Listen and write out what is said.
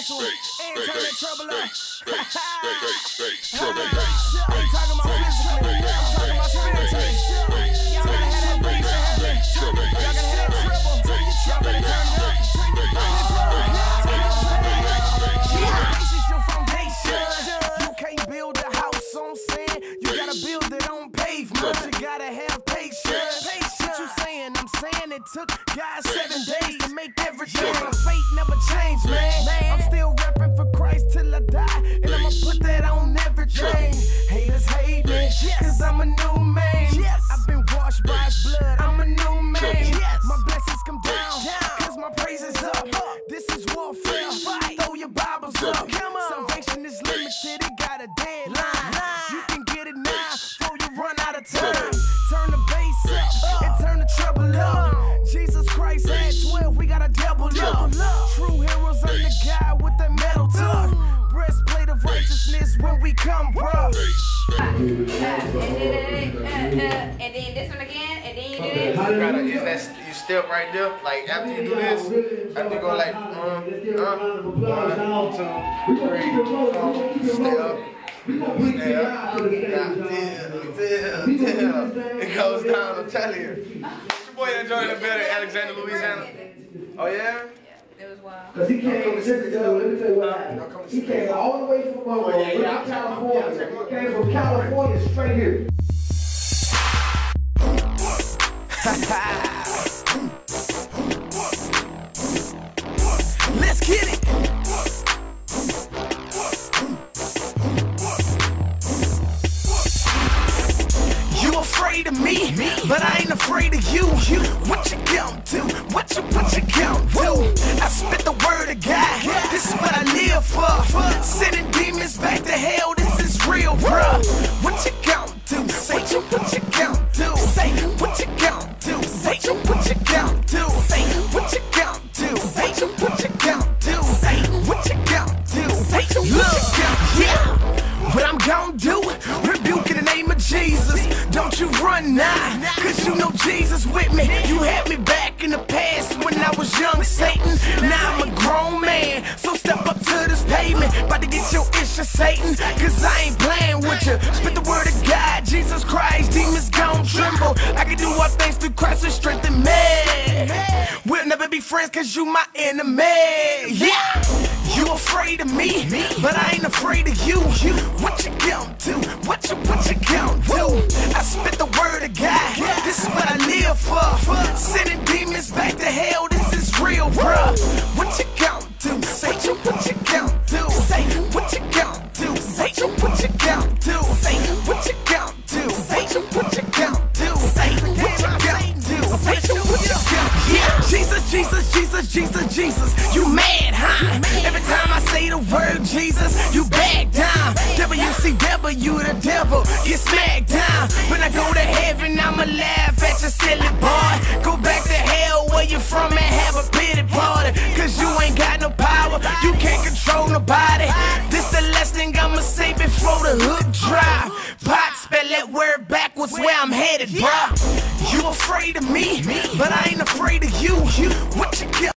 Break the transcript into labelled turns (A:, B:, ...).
A: spiritual and turn that trouble up. I'm
B: talking about physically, I'm talking about spiritually. Y'all gotta have that beat in heaven. Y'all gotta have that trouble. Y'all better turn it up. This is your foundation. You can't build a house on sand. You gotta build it on pavement. You gotta have patience. What you saying? I'm saying it took God 7 days to make everything. My fate never changed, man. I'm still rapping for Christ till I die, and I'ma put that on everything. Haters hate me, cause I'm a new man. I've been washed by His blood, I'm a new man. My blessings come down, cause my praise is up. This is warfare, throw your Bibles up. Salvation is limited, it got a deadline. You can get it now, before you run out of time. Turn the bass up, and turn the treble up. Jesus Christ had 12, we got a double up. True heroes on the guy with the metal tuck. Breastplate of righteousness when we come, bro.
C: And then this one again, and then you do this.
D: You gotta use that. You step right there. Like after you do this, after you go like 1, 2, 3, 4, step. It goes down, I'm telling you. Your boy enjoying the better Alexandria, Louisiana. Oh yeah?
C: Yeah, it was wild.
E: Cause he came, let me tell you what happened. He came all the way from California. He came from California straight here.
B: Let's get it. You afraid of me, but I ain't afraid of you. What you come to? What you come to? I spit the word of God. This is what I live for. Sending demons back to hell. This is real, bruh. What you come to? Say what you come to. Say what you come to. Say what you come to. Say what you come to. Say what you come to. Say what you come to. Say look, yeah. What I'm gon' do? Rebuke in the name of Jesus. Don't you run now, cause you know Jesus with me. You had me back in the past when I was young Satan. Now I'm a grown man, so step up to this pavement. About to get your issue, Satan, cause I ain't playing with you. Spit the word of God, Jesus Christ, demons gon' tremble. I can do all things through Christ who strengthen me. We'll never be friends cause you my enemy. Yeah, you afraid of me, but I ain't afraid of you. What you come to? What you come to? I spit the word of God. This is what I live for. Sending demons back to hell. This is real, bruh. What you come to? Say what you come to. Say what you come to. Say what you come to. Say what you come to. Say what you come to. Say what you come to. Say what you come to. Yeah, Jesus, Jesus, Jesus, Jesus, Jesus. You mad, huh? Every time I say the word Jesus, you back down. WCW, the devil, get smacked down. When I go to heaven, I'ma laugh at your silly boy. Go back to hell where you from and have a pity party. Cause you ain't got no power, you can't control nobody. This the last thing I'ma say before the hook drop. Pot, spell that word backwards where I'm headed, bruh. You afraid of me, but I ain't afraid of you. What